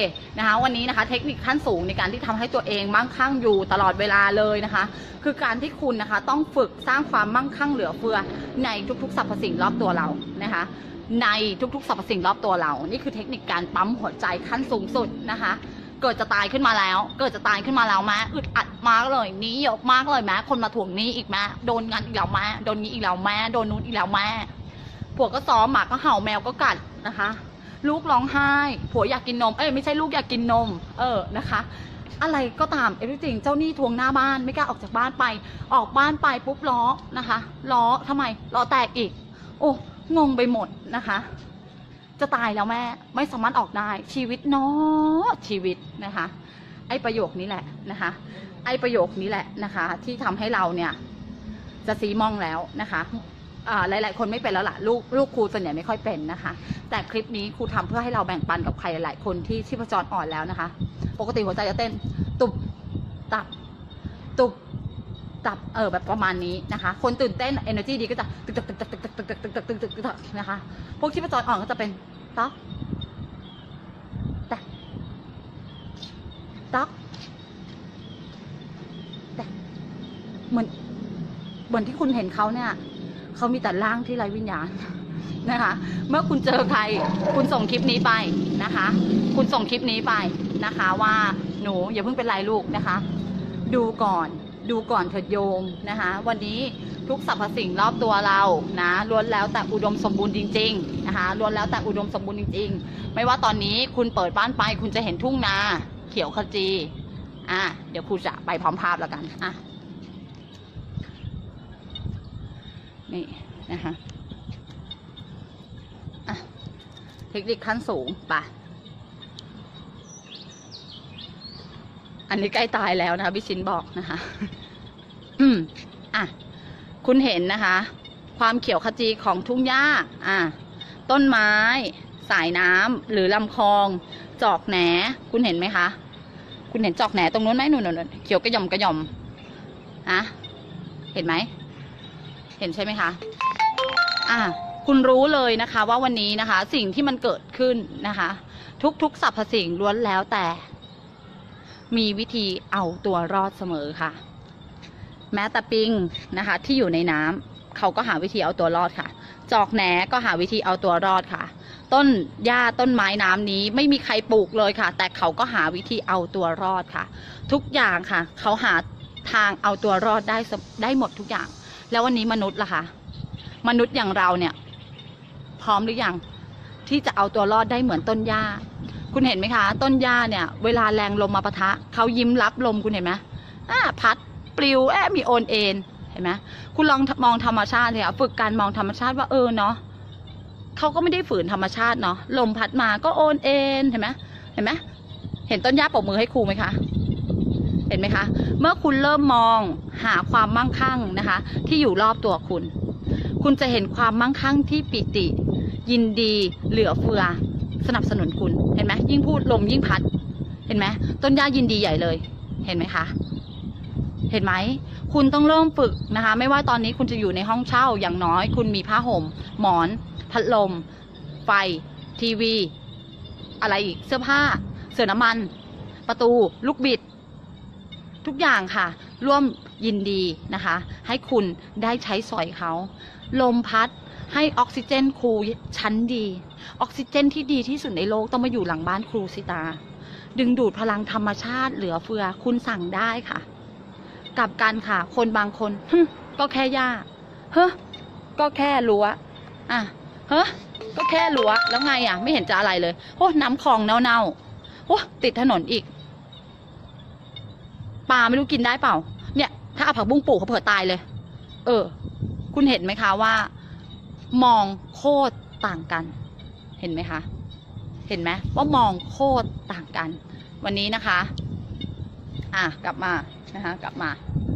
นะคะวันนี้นะคะเทคนิคขั้นสูงในการที่ทำให้ตัวเองมั่งคั่งอยู่ตลอดเวลาเลยนะคะคือการที่คุณนะคะต้องฝึกสร้างความมั่งคั่งเหลือเฟือในทุกๆสรรพสิ่งรอบตัวเรานะคะในทุกๆสรรพสิ่งรอบตัวเรานี่คือเทคนิคการปั๊มหัวใจขั้นสูงสุดนะคะเกิดจะตายขึ้นมาแล้วแม้อึดอัดมากเลยนี้เยอะมากเลยแม้คนมาทวงนี้อีกแม้โดนงานอีกแล้วแม้โดนนี้อีกแล้วแม้โดนนู้นอีกแล้วแม่ผัวก็ซ้อมหมาก็เห่าแมวก็กัดนะคะลูกร้องไห้ผัวอยากกินนมไม่ใช่ลูกอยากกินนมนะคะอะไรก็ตามจริงเจ้าหนี้ทวงหน้าบ้านไม่กล้าออกจากบ้านไปออกบ้านไปปุ๊บล้อนะคะล้อทำไมล้อแตกอีกโอ้งงไปหมดนะคะจะตายแล้วแม่ไม่สามารถออกได้ชีวิตเนาะชีวิตนะคะไอ้ประโยคนี้แหละนะคะไอ้ประโยคนี้แหละนะคะที่ทำให้เราเนี่ยจะซีมองแล้วนะคะหลายๆคนไม่เป็นแล้วล่ะลูกครูส่วนใหญ่ไม่ค่อยเป็นนะคะแต่คลิปนี้ครูทำเพื่อให้เราแบ่งปันกับใครหลายๆคนที่ชีพจรอ่อนแล้วนะคะปกติหัวใจจะเต้นตุบตับตุบตับแบบประมาณนี้นะคะคนตื่นเต้น energy ดีก็จะตึกตึกตึกตึกตึกตึกตึกตึกตึกตึกตึกตึกนะคะพวกชีพจรอ่อนก็จะเป็นต๊อกแตกต๊อกแตกเหมือนที่คุณเห็นเขาเนี่ยเขามีแต่ร่างที่ไร้วิญญาณนะคะเมื่อคุณเจอใครคุณส่งคลิปนี้ไปนะคะคุณส่งคลิปนี้ไปนะคะว่าหนูอย่าเพิ่งเป็นไรลูกนะคะดูก่อนเถิดโยมนะคะวันนี้ทุกสรรพสิ่งรอบตัวเรานะล้วนแล้วแต่อุดมสมบูรณ์จริงๆนะคะล้วนแล้วแต่อุดมสมบูรณ์จริงๆไม่ว่าตอนนี้คุณเปิดบ้านไปคุณจะเห็นทุ่งนาเขียวขจีเดี๋ยวครูจะไปพร้อมภาพแล้วกันนี่นะคะเทคนิคขั้นสูงป่ะอันนี้ใกล้ตายแล้วนะคะพี่ชินบอกนะคะคุณเห็นนะคะความเขียวขจีของทุ่งหญ้าต้นไม้สายน้ำหรือลำคลองจอกแหนคุณเห็นไหมคะคุณเห็นจอกแหนตรงนู้นไหมนู่นเขียวกระหย่อมเห็นไหมเห็นใช่ไหมคะคุณรู้เลยนะคะว่าวันนี้นะคะสิ่งที่มันเกิดขึ้นนะคะทุกสรรพสิ่งล้วนแล้วแต่มีวิธีเอาตัวรอดเสมอค่ะแม้แต่ปิงนะคะที่อยู่ในน้ำเขาก็หาวิธีเอาตัวรอดค่ะจอกแหนก็หาวิธีเอาตัวรอดค่ะต้นหญ้าต้นไม้น้ำนี้ไม่มีใครปลูกเลยค่ะแต่เขาก็หาวิธีเอาตัวรอดค่ะทุกอย่างค่ะเขาหาทางเอาตัวรอดได้หมดทุกอย่างแล้ววันนี้มนุษย์ล่ะคะมนุษย์อย่างเราเนี่ยพร้อมหรือยังที่จะเอาตัวรอดได้เหมือนต้นหญ้าคุณเห็นไหมคะต้นหญ้าเนี่ยเวลาแรงลมมาปะทะเขายิ้มรับลมคุณเห็นไหมพัดปลิวมีโอนเอ็นเห็นไหมคุณลองมองธรรมชาติเลยค่ะฝึกการมองธรรมชาติว่าเนาะเขาก็ไม่ได้ฝืนธรรมชาติเนาะลมพัดมาก็โอนเอ็นเห็นไหมเห็นต้นหญ้าปรบมือให้ครูไหมคะเห็นไหมคะเมื่อคุณเริ่มมองหาความมั่งคั่งนะคะที่อยู่รอบตัวคุณจะเห็นความมั่งคั่งที่ปิติยินดีเหลือเฟือสนับสนุนคุณเห็นไหมยิ่งพูดลมยิ่งพัดเห็นไหมต้นหญ้ายินดีใหญ่เลยเห็นไหมคะเห็นไหมคุณต้องเริ่มฝึกนะคะไม่ว่าตอนนี้คุณจะอยู่ในห้องเช่าอย่างน้อยคุณมีผ้าห่มหมอนพัดลมไฟทีวีอะไรอีกเสื้อผ้าเสื่อน้ำมันประตูลูกบิดทุกอย่างค่ะร่วมยินดีนะคะให้คุณได้ใช้สอยเขาลมพัดให้ออกซิเจนครูชั้นดีออกซิเจนที่ดีที่สุดในโลกต้องมาอยู่หลังบ้านครูสิตาดึงดูดพลังธรรมชาติเหลือเฟือคุณสั่งได้ค่ะกลับกันค่ะคนบางคนก็แค่หญ้าก็แค่รั้วก็แค่รั้วแล้วไงไม่เห็นจะอะไรเลยน้ำคลองเน่าติดถนนอีกปลาไม่รู้กินได้เปล่าเนี่ยถ้าเอาผักบุ้งปลูกเขาเผื่อตายเลยคุณเห็นไหมคะว่ามองโคตรต่างกันเห็นไหมคะเห็นไหมว่ามองโคตรต่างกันวันนี้นะคะกลับมานะคะกลับมา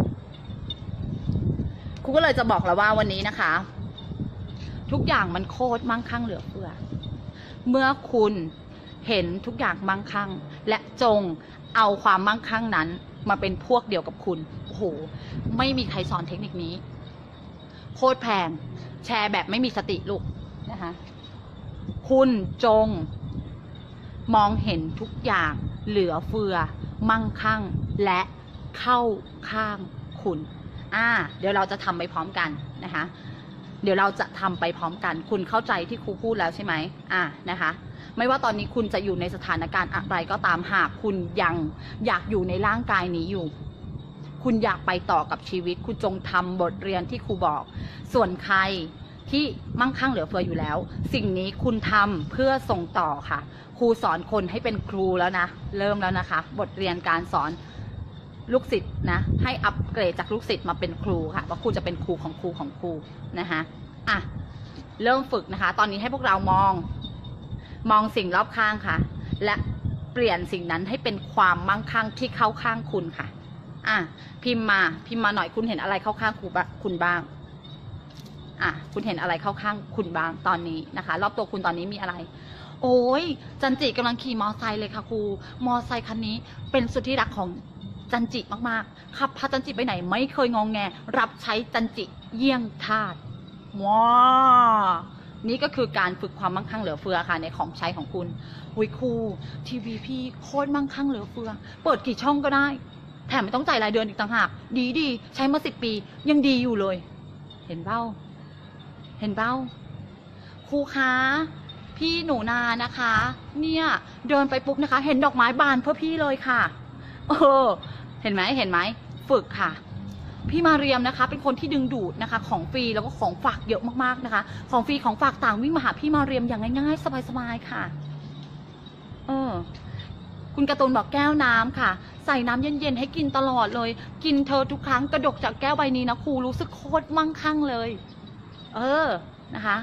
ครูก็เลยจะบอกแล้วว่าวันนี้นะคะทุกอย่างมันโคตรมั่งคั่งเหลือเฟือเมื่อคุณเห็นทุกอย่างมั่งคั่งและจงเอาความมั่งคั่งนั้นมาเป็นพวกเดียวกับคุณโอ้โหไม่มีใครสอนเทคนิคนี้โคตรแพงแชร์แบบไม่มีสติลูกนะคะคุณจงมองเห็นทุกอย่างเหลือเฟือมั่งคั่งและเข้าข้างคุณเดี๋ยวเราจะทำไปพร้อมกันนะคะเดี๋ยวเราจะทำไปพร้อมกันคุณเข้าใจที่ครูพูดแล้วใช่ไหมนะคะไม่ว่าตอนนี้คุณจะอยู่ในสถานการณ์อะไรก็ตามหากคุณยังอยากอยู่ในร่างกายนี้อยู่คุณอยากไปต่อกับชีวิตคุณจงทำบทเรียนที่ครูบอกส่วนใครที่มั่งคั่งเหลือเฟืออยู่แล้วสิ่งนี้คุณทำเพื่อส่งต่อค่ะครูสอนคนให้เป็นครูแล้วนะเริ่มแล้วนะคะบทเรียนการสอนลูกศิษย์นะให้อัปเกรดจากลูกศิษย์มาเป็นครูค่ะว่าครูจะเป็นครูของครูของครูนะคะเริ่มฝึกนะคะตอนนี้ให้พวกเรามองสิ่งรอบข้างค่ะและเปลี่ยนสิ่งนั้นให้เป็นความมั่งคั่งที่เข้าข้างคุณค่ะพิมพ์มาหน่อยคุณเห็นอะไรเข้าข้างคุณบ้างคุณเห็นอะไรเข้าข้างคุณบ้างตอนนี้นะคะรอบตัวคุณตอนนี้มีอะไรโอ้ยจันจิกำลังขี่มอไซค์เลยค่ะครูมอไซค์คันนี้เป็นสุดที่รักของจันจิมากๆขับพาจันจิไปไหนไม่เคยงองแงรับใช้จันจิเยี่ยงทาสว้านี่ก็คือการฝึกความมั่งคั่งเหลือเฟือค่ะในของใช้ของคุณครูทีวีพี่โคตรมั่งคั่งเหลือเฟือเปิดกี่ช่องก็ได้แถมไม่ต้องจ่ายรายเดือนอีกต่างหากดีใช้มา10 ปียังดีอยู่เลยเห็นเบ้าครูคะพี่หนูนานะคะเนี่ยเดินไปปุ๊บนะคะเห็นดอกไม้บานเพื่อพี่เลยค่ะเห็นไหมฝึกค่ะพี่มาเรียมนะคะเป็นคนที่ดึงดูดนะคะของฟรีแล้วก็ของฝากเยอะมากๆนะคะของฟรีของฝากต่างวิ่งมาหาพี่มาเรียมอย่างง่ายๆสบายๆค่ะคุณการ์ตูนบอกแก้วน้ำค่ะใส่น้ำเย็นๆให้กินตลอดเลยกินเธอทุกครั้งกระดกจากแก้วใบนี้นะครูรู้สึกโคตรมั่งคั่งเลยนะคะ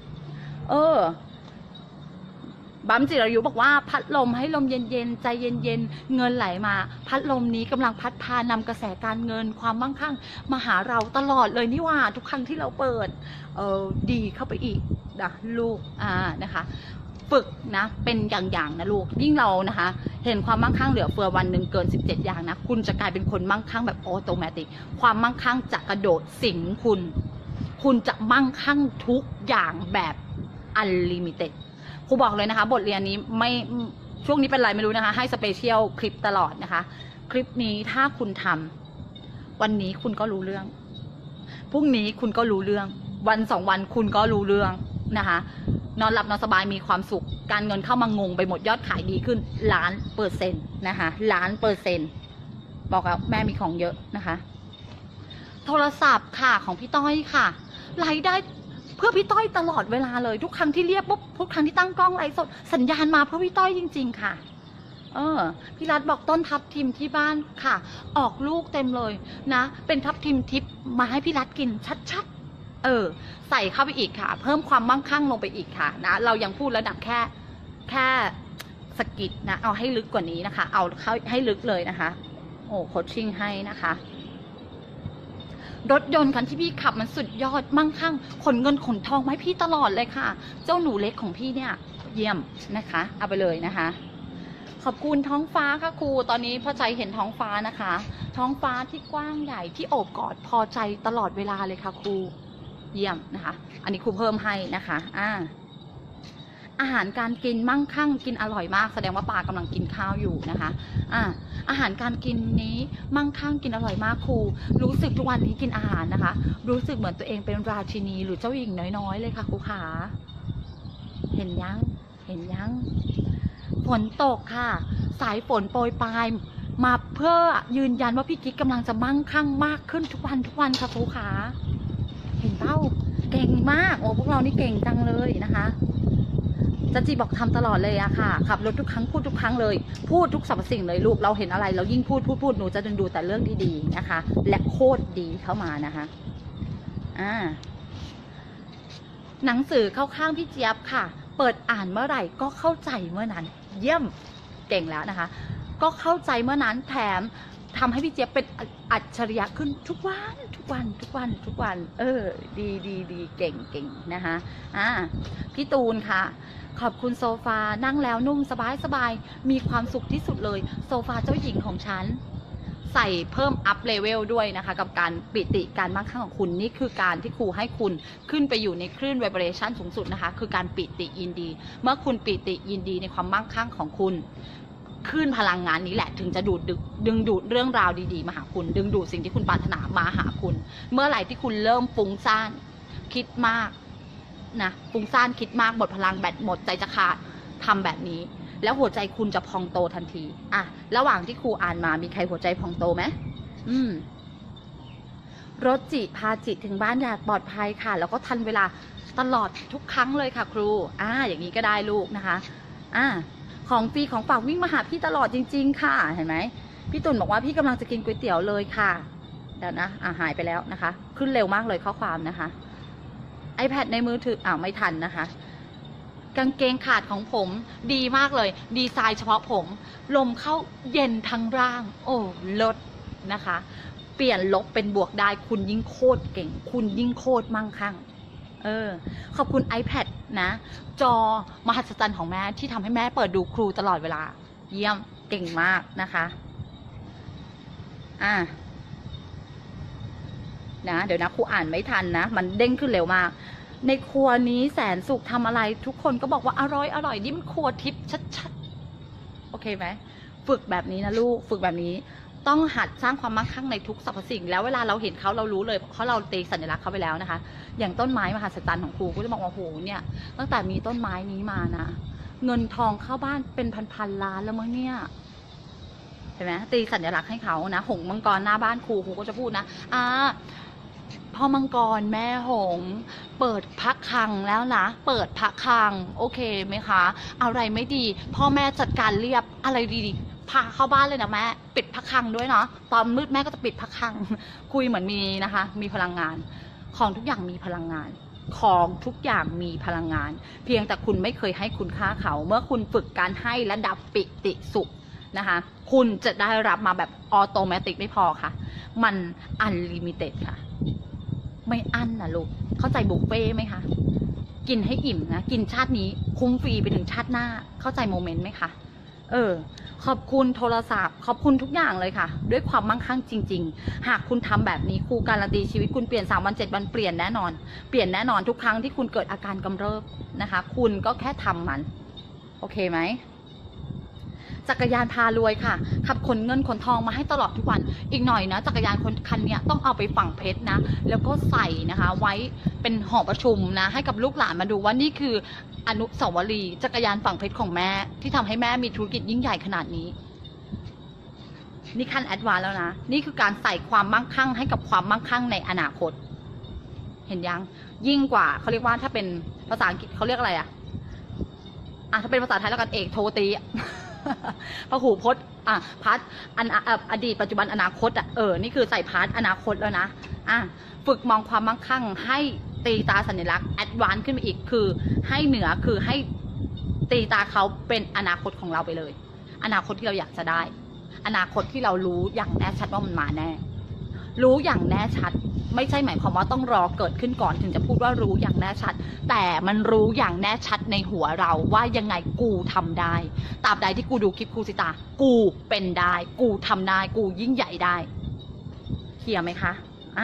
บัมจิรายุบอกว่าพัดลมให้ลมเย็นๆใจเย็นๆเงินไหลมาพัดลมนี้กำลังพัดพานำกระแสการเงินความมั่งคั่งมาหาเราตลอดเลยนี่ว่าทุกครั้งที่เราเปิดดีเข้าไปอีกนะลูกนะคะฝึกนะเป็นอย่างๆนะลูกยิ่งเรานะคะเห็นความมั่งคั่งเหลือเฟือวันหนึ่งเกิน17 อย่างนะคุณจะกลายเป็นคนมั่งคั่งแบบออโตเมติกความมั่งคั่งจะกระโดดสิงคุณจะมั่งคั่งทุกอย่างแบบอันลิมิเต็ดครูบอกเลยนะคะบทเรียนนี้ไม่ช่วงนี้เป็นไรไม่รู้นะคะให้สเปเชียลคลิปตลอดนะคะคลิปนี้ถ้าคุณทำวันนี้คุณก็รู้เรื่องพรุ่งนี้คุณก็รู้เรื่องวัน2 วันคุณก็รู้เรื่องนะคะนอนหลับนอนสบายมีความสุขการเงินเข้ามางงไปหมดยอดขายดีขึ้น1,000,000%นะคะ1,000,000%บอกแล้วแม่มีของเยอะนะคะโทรศัพท์ค่ะของพี่ต้อยค่ะรายได้เพื่อพี่ต้อยตลอดเวลาเลยทุกครั้งที่เรียกปุ๊บทุกครั้งที่ตั้งกล้องไลฟ์สดสัญญาณมาเพื่อพี่ต้อยจริงๆค่ะพี่รัฐบอกต้นทับทิมที่บ้านค่ะออกลูกเต็มเลยนะเป็นทับทิมทิพย์มาให้พี่รัฐกินชัดๆใส่เข้าไปอีกค่ะเพิ่มความมั่งคั่งลงไปอีกค่ะนะเรายังพูดระดับแค่สกิดนะเอาให้ลึกกว่านี้นะคะเอาเข้าให้ลึกเลยนะคะโคชชิ่งให้นะคะรถยนต์คันที่พี่ขับมันสุดยอดมั่งคั่งขนเงินขนทองมาให้พี่ตลอดเลยค่ะเจ้าหนูเล็กของพี่เนี่ยเยี่ยมนะคะเอาไปเลยนะคะขอบคุณท้องฟ้าค่ะครูตอนนี้พ่อใจเห็นท้องฟ้านะคะท้องฟ้าที่กว้างใหญ่ที่โอบกอดพอใจตลอดเวลาเลยค่ะครูเยี่ยมนะคะอันนี้ครูเพิ่มให้นะคะอาหารการกินมั่งคั่งกินอร่อยมากแสดงว่าปากำลังกินข้าวอยู่นะคะอาหารการกินนี้มั่งคั่งกินอร่อยมากครูรู้สึกทุกวันนี้กินอาหารนะคะรู้สึกเหมือนตัวเองเป็นราชินีหรือเจ้าหญิงน้อยๆเลยค่ะครูขาเห็นยังฝนตกค่ะสายฝนโปรยปลายมาเพื่อยืนยันว่าพี่กิ๊กกำลังจะมั่งคั่งมากขึ้นทุกวันค่ะครูขาเห็นเป้าเก่งมากพวกเรานี่เก่งจังเลยนะคะจันจีบอกทำตลอดเลยอะค่ะขับรถทุกครั้งพูดทุกครั้งเลยพูดทุกสรรพสิ่งเลยลูกเราเห็นอะไรเรายิ่งพูดหนูจะดึงดูแต่เรื่องดีๆนะคะและโคตรดีเข้ามานะคะหนังสือเข้าข้างพี่เจี๊ยบค่ะเปิดอ่านเมื่อไหร่ก็เข้าใจเมื่อนั้นเยี่ยมเก่งแล้วนะคะก็เข้าใจเมื่อนั้นแถมทำให้พี่เจี๊ยบเป็นอัจฉริยะขึ้นทุกวันดีเก่งนะคะพี่ตูนค่ะขอบคุณโซฟานั่งแล้วนุ่มสบายมีความสุขที่สุดเลยโซฟาเจ้าหญิงของฉันใส่เพิ่มอัพเลเวลด้วยนะคะกับการปิติการมั่งคั่งของคุณนี่คือการที่ครูให้คุณขึ้นไปอยู่ในคลื่นไวเบรชันสูงสุดนะคะคือการปิติยินดีเมื่อคุณปิติยินดีในความมั่งคั่งของคุณคลื่นพลังงานนี้แหละถึงจะดึงดูดเรื่องราวดีๆมาหาคุณดึงดูดสิ่งที่คุณปรารถนามาหาคุณเมื่อไหร่ที่คุณเริ่มฟุ้งซ่านคิดมากนะฟุ้งซ่านคิดมากหมดพลังแบตหมดใจจะขาดทำแบบนี้แล้วหัวใจคุณจะพองโตทันทีอ่ะระหว่างที่ครูอ่านมามีใครหัวใจพองโตไหมรถจิพาจิตถึงบ้านอย่างปลอดภัยค่ะแล้วก็ทันเวลาตลอดทุกครั้งเลยค่ะครูอย่างนี้ก็ได้ลูกนะคะของฟรีของฝากวิ่งมาหาพี่ตลอดจริงๆค่ะเห็นไหมพี่ตุ่นบอกว่าพี่กำลังจะกินก๋วยเตี๋ยวเลยค่ะเดี๋ยวนะหายไปแล้วนะคะขึ้นเร็วมากเลยข้อความนะคะ iPad ในมือถือไม่ทันนะคะกางเกงขาดของผมดีมากเลยดีไซน์เฉพาะผมลมเข้าเย็นทั้งร่างโอ้ลดนะคะเปลี่ยนลบเป็นบวกได้คุณยิ่งโคตรเก่งคุณยิ่งโคตรมั่งคั่งขอบคุณ iPad นะจอมหัศจรรย์ของแม่ที่ทำให้แม่เปิดดูครูตลอดเวลาเยี่ยมเก่งมากนะคะนะเดี๋ยวนะครูอ่านไม่ทันนะมันเด้งขึ้นเร็วมากในครัวนี้แสนสุขทำอะไรทุกคนก็บอกว่าอร่อยอร่อยนี่มันครัวทิพย์ชัดๆโอเคไหมฝึกแบบนี้นะลูกฝึกแบบนี้ต้องหัดสร้างความมั่งคั่งในทุกสรรพสิ่งแล้วเวลาเราเห็นเขาเรารู้เลยเพราะเราตีสัญลักษณ์เขาไปแล้วนะคะอย่างต้นไม้มหัศจรรย์ของครูก็จะบอกว่าโหเนี่ยตั้งแต่มีต้นไม้นี้มานะเงินทองเข้าบ้านเป็นพันล้านแล้วมั้งเนี่ยเห็นไหมตีสัญลักษณ์ให้เขานะหงส์มังกรหน้าบ้านครูก็จะพูดนะพ่อมังกรแม่หงเปิดพระคลังแล้วนะเปิดพระคลังโอเคไหมคะอะไรไม่ดีพ่อแม่จัดการเรียบอะไรดีๆพาเข้าบ้านเลยนะแม่ปิดพระคลังด้วยเนาะตอนมืดแม่ก็จะปิดพระคลังคุยเหมือนมีนะคะมีพลังงานของทุกอย่างมีพลังงานของทุกอย่างมีพลังงานเพียงแต่คุณไม่เคยให้คุณค่าเขาเมื่อคุณฝึกการให้และดับปิติสุขนะคะคุณจะได้รับมาแบบออโตเมติกไม่พอค่ะมันอันลิมิเต็ดค่ะไม่อั้นนะลูกเข้าใจบุฟเฟ่ไหมคะกินให้อิ่มนะกินชาตินี้คุ้มฟรีไปถึงชาติหน้าเข้าใจโมเมนต์ไหมคะขอบคุณโทรศัพท์ขอบคุณทุกอย่างเลยค่ะด้วยความมั่งคั่งจริงๆหากคุณทำแบบนี้ครูการันตีชีวิตคุณเปลี่ยน3 วัน 7 วันเปลี่ยนแน่นอนเปลี่ยนแน่นอนทุกครั้งที่คุณเกิดอาการกำเริบนะคะคุณก็แค่ทำมันโอเคไหมจักรยานพารวยค่ะขับขนเงินขนทองมาให้ตลอดทุกวันอีกหน่อยนะจักรยานคันนี้ต้องเอาไปฝังเพชรนะแล้วก็ใส่นะคะไว้เป็นหอประชุมนะให้กับลูกหลานมาดูว่านี่คืออนุสาวรีย์จักรยานฝังเพชรของแม่ที่ทำให้แม่มีธุรกิจยิ่งใหญ่ขนาดนี้นี่ขั้นแอดวานซ์แล้วนะนี่คือการใส่ความมั่งคั่งให้กับความมั่งคั่งในอนาคตเห็นยังยิ่งกว่าเขาเรียกว่าถ้าเป็นภาษาอังกฤษเขาเรียกอะไรถ้าเป็นภาษาไทยแล้วกันเอกโทตีพหูพจน์พาร์ทอดีตปัจจุบันอนาคตนี่คือใส่พาร์ทอนาคตแล้วนะฝึกมองความมั่งคั่งให้ตีตาสัญลักษณ์แอดวานซ์ขึ้นไปอีกคือให้เหนือคือให้ตีตาเขาเป็นอนาคตของเราไปเลยอนาคตที่เราอยากจะได้อนาคตที่เรารู้อย่างแน่ชัดว่ามันมาแน่รู้อย่างแน่ชัดไม่ใช่หมายความว่าต้องรอเกิดขึ้นก่อนถึงจะพูดว่ารู้อย่างแน่ชัดแต่มันรู้อย่างแน่ชัดในหัวเราว่ายังไงกูทำได้ตราบใดที่กูดูคลิปครูสิตากูเป็นได้กูทำได้กูยิ่งใหญ่ได้เคลียร์ไหมคะ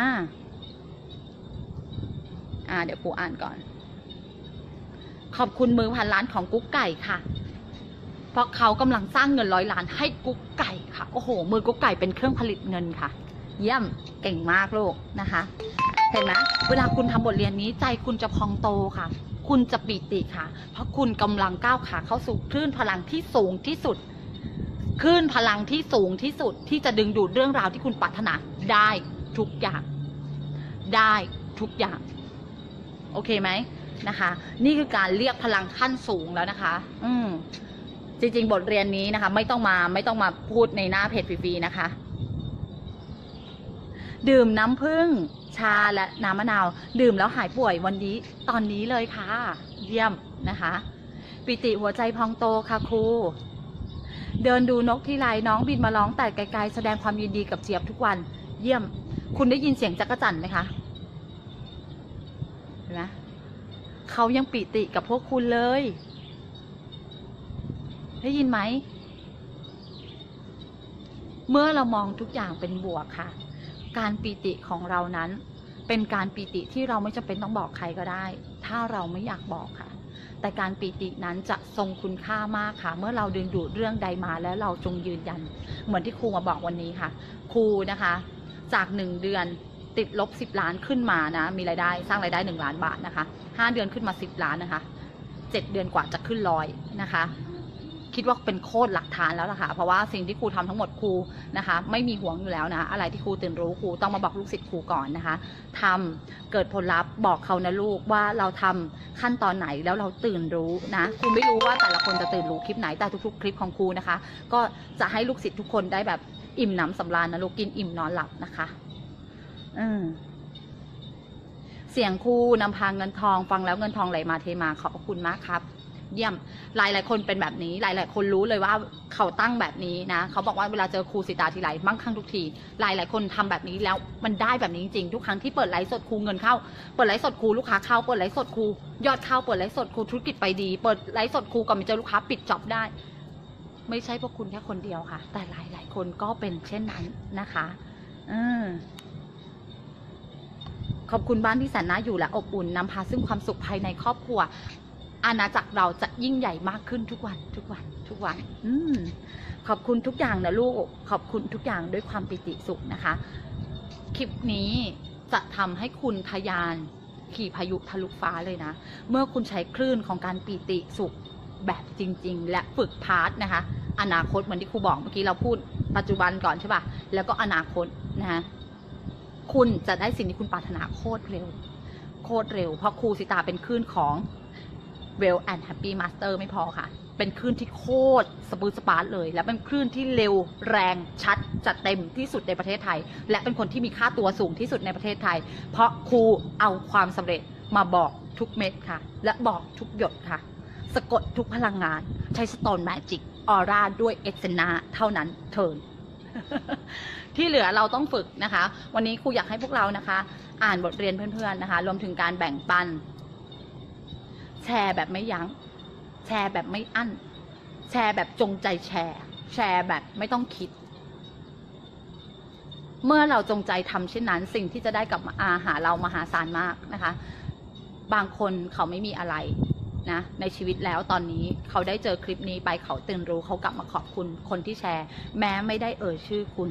เดี๋ยวครูอ่านก่อนขอบคุณมือพันล้านของกุ๊กไก่ค่ะเพราะเขากำลังสร้างเงิน100 ล้านให้กุ๊กไก่ค่ะโอ้โหมือกุ๊กไก่เป็นเครื่องผลิตเงินค่ะเยี่ยมเก่งมากลูกนะคะเห็นไหมเวลาคุณทำบทเรียนนี้ใจคุณจะพองโตค่ะคุณจะปิติค่ะเพราะคุณกำลังก้าวขาเข้าสู่คลื่นพลังที่สูงที่สุดคลื่นพลังที่สูงที่สุดที่จะดึงดูดเรื่องราวที่คุณปรารถนาได้ทุกอย่างได้ทุกอย่างโอเคไหมนะคะนี่คือการเรียกพลังขั้นสูงแล้วนะคะจริงๆบทเรียนนี้นะคะไม่ต้องมาพูดในหน้าเพจฟรีๆนะคะดื่มน้ำผึ้งชาและน้ำมะนาวดื่มแล้วหายป่วยวันนี้ตอนนี้เลยค่ะเยี่ยมนะคะปิติหัวใจพองโตค่ะครูเดินดูนกที่ไรน้องบินมาร้องแต่ไกลๆแสดงความยินดีกับเจี๊ยบทุกวันเยี่ยมคุณได้ยินเสียงจักรจั่นไหมคะเห็นไหมเขายังปิติกับพวกคุณเลยได้ยินไหมเมื่อเรามองทุกอย่างเป็นบวกค่ะการปีติของเรานั้นเป็นการปีติที่เราไม่จำเป็นต้องบอกใครก็ได้ถ้าเราไม่อยากบอกค่ะแต่การปีตินั้นจะทรงคุณค่ามากค่ะเมื่อเราดึงดูดเรื่องใดมาแล้วเราจงยืนยันเหมือนที่ครูมาบอกวันนี้ค่ะครูนะคะจาก1 เดือนติดลบ10 ล้านขึ้นมานะมีรายได้สร้างรายได้1 ล้านบาทนะคะ5 เดือนขึ้นมา10 ล้านนะคะ7 เดือนกว่าจะขึ้น100นะคะคิดว่าเป็นโคตรหลักฐานแล้วล่ะค่ะเพราะว่าสิ่งที่ครูทำทั้งหมดครูนะคะไม่มีห่วงอยู่แล้วนะอะไรที่ครูตื่นรู้ครูต้องมาบอกลูกศิษย์ครูก่อนนะคะทำเกิดผลลัพธ์บอกเขานะลูกว่าเราทำขั้นตอนไหนแล้วเราตื่นรู้นะครูไม่รู้ว่าแต่ละคนจะตื่นรู้คลิปไหนแต่ทุกๆคลิปของครูนะคะก็จะให้ลูกศิษย์ทุกคนได้แบบอิ่มหนำสำราญนะลูกกินอิ่มนอนหลับนะคะเสียงครูนำพาเงินทองฟังแล้วเงินทองไหลมาเทมาขอบพระคุณมากครับเยี่ยมหลายคนเป็นแบบนี้หลายคนรู้เลยว่าเขาตั้งแบบนี้นะเขาบอกว่าเวลาเจอครูสิตาทีไรมั่งคั่งทุกทีหลายคนทำแบบนี้แล้วมันได้แบบนี้จริงๆทุกครั้งที่เปิดไลฟ์สดครูเงินเข้าเปิดไลฟ์สดครูลูกค้าเข้าเปิดไลฟ์สดครูยอดเข้าเปิดไลฟ์สดครูธุรกิจไปดีเปิดไลฟ์สดครูก่อนไปเจอลูกค้าปิดจ็อบได้ไม่ใช่พวกคุณแค่คนเดียวค่ะแต่หลายคนก็เป็นเช่นนั้นนะคะขอบคุณบ้านที่แสนน่าอยู่และอบอุ่นนำพาซึ่งความสุขภายในครอบครัวอาณาจักรเราจะยิ่งใหญ่มากขึ้นทุกวันขอบคุณทุกอย่างนะลูกขอบคุณทุกอย่างด้วยความปิติสุขนะคะคลิปนี้จะทำให้คุณทะยานขี่พายุทะลุฟ้าเลยนะเมื่อคุณใช้คลื่นของการปิติสุขแบบจริงๆและฝึกพาร์ทนะคะอนาคตเหมือนที่ครูบอกเมื่อกี้เราพูดปัจจุบันก่อนใช่ป่ะแล้วก็อนาคตนะคะคุณจะได้สิ่งที่คุณปรารถนาโคตรเร็วเพราะครูสิตาเป็นคลื่นของWell and Happy Master ไม่พอค่ะเป็นคลื่นที่โคตรสปื้ดสปาร์ตเลยและเป็นคลื่นที่เร็วแรงชัดจัดเต็มที่สุดในประเทศไทยและเป็นคนที่มีค่าตัวสูงที่สุดในประเทศไทยเพราะครูเอาความสำเร็จมาบอกทุกเม็ดค่ะและบอกทุกหยดค่ะสะกดทุกพลังงานใช้สโตนแมจิกออร่าด้วยเอเซนาเท่านั้นเทิร์น ที่เหลือเราต้องฝึกนะคะวันนี้ครูอยากให้พวกเรานะคะอ่านบทเรียนเพื่อนๆนะคะรวมถึงการแบ่งปันแชร์แบบไม่ยั้งแชร์แบบไม่อั้นแชร์แบบจงใจแชร์แบบไม่ต้องคิดเมื่อเราจงใจทำเช่นนั้นสิ่งที่จะได้กลับมาหาเรามหาศาลมากนะคะบางคนเขาไม่มีอะไรนะในชีวิตแล้วตอนนี้เขาได้เจอคลิปนี้ไปเขาตื่นรู้เขากลับมาขอบคุณคนที่แชร์แม้ไม่ได้ชื่อคุณ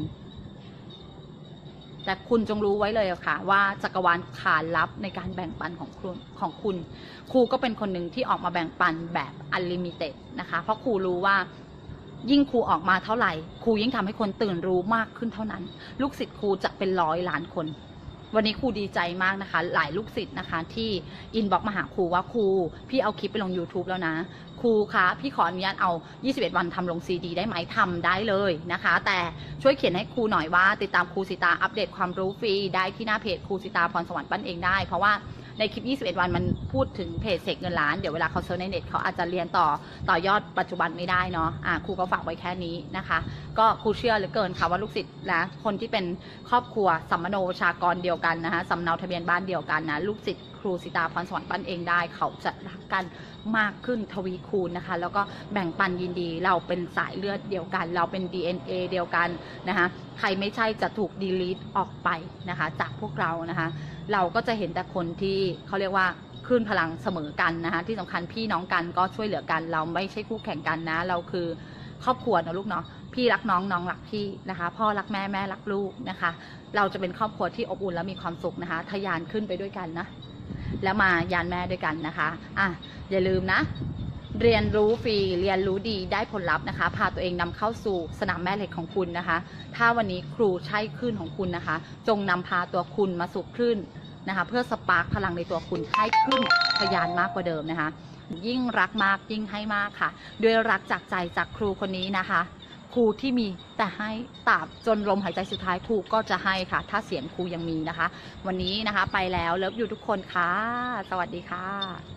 แต่คุณจงรู้ไว้เลยค่ะว่าจักรวาลขานรับในการแบ่งปันของคุณครูก็เป็นคนหนึ่งที่ออกมาแบ่งปันแบบอันลิมิเต็ดนะคะเพราะครูรู้ว่ายิ่งครูออกมาเท่าไหร่ครูยิ่งทำให้คนตื่นรู้มากขึ้นเท่านั้นลูกศิษย์ครูจะเป็น100 ล้านคนวันนี้ครูดีใจมากนะคะหลายลูกศิษย์นะคะที่อินบ็อกซ์มาหาครูว่าครูพี่เอาคลิปไปลง YouTube แล้วนะครูคะพี่ขออนุญาตเอา21 วันทำลงซีดีได้ไหมทำได้เลยนะคะแต่ช่วยเขียนให้ครูหน่อยว่าติดตามครูสิตาอัปเดตความรู้ฟรีได้ที่หน้าเพจครูสิตาพรสวรรค์ปั้นเองได้เพราะว่าในคลิป21 วันมันพูดถึงเพจเสกเงินล้านเดี๋ยวเวลาเขาเซิร์ชในเน็ตเขาอาจจะเรียนต่อยอดปัจจุบันไม่ได้เนาะครูก็ฝากไว้แค่นี้นะคะก็ครูเชื่อเหลือเกินค่ะว่าลูกศิษย์และคนที่เป็นครอบครัวสัมมโนประชากรเดียวกันนะคะสำเนาทะเบียนบ้านเดียวกันนะลูกศิษย์ครูสิตาพรสวรรค์ปั้นเองได้เขาจะรักกันมากขึ้นทวีคูณนะคะแล้วก็แบ่งปันยินดีเราเป็นสายเลือดเดียวกันเราเป็น DNA เดียวกันนะคะใครไม่ใช่จะถูก delete ออกไปนะคะจากพวกเรานะคะเราก็จะเห็นแต่คนที่เขาเรียกว่าคลื่นพลังเสมอกันนะคะที่สำคัญพี่น้องกันก็ช่วยเหลือกันเราไม่ใช่คู่แข่งกันนะเราคือครอบครัวนะลูกเนาะพี่รักน้องน้องรักพี่นะคะพ่อรักแม่แม่รักลูกนะคะเราจะเป็นครอบครัวที่อบอุ่นและมีความสุขนะคะทะยานขึ้นไปด้วยกันนะแล้วมายานแม่ด้วยกันนะคะอย่าลืมนะเรียนรู้ฟรีเรียนรู้ดีได้ผลลัพธ์นะคะพาตัวเองนำเข้าสู่สนามแม่เหล็กของคุณนะคะถ้าวันนี้ครูใช่คลื่นของคุณนะคะจงนำพาตัวคุณมาสู่คลื่นนะคะเพื่อสปาร์คพลังในตัวคุณให้ขึ้นทะยานมากกว่าเดิมนะคะยิ่งรักมากยิ่งให้มากค่ะด้วยรักจากใจจากครูคนนี้นะคะครูที่มีแต่ให้ตราบจนลมหายใจสุดท้ายครูก็จะให้ค่ะถ้าเสียงครูยังมีนะคะวันนี้นะคะไปแล้วเลิฟอยู่ทุกคนค่ะสวัสดีค่ะ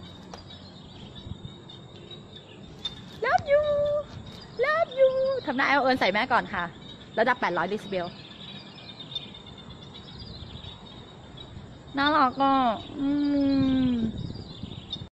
Love you Love you ทำหน้าเอิญใส่แม่ก่อนค่ะระดับ800 เดซิเบลน่ารักอ่ะ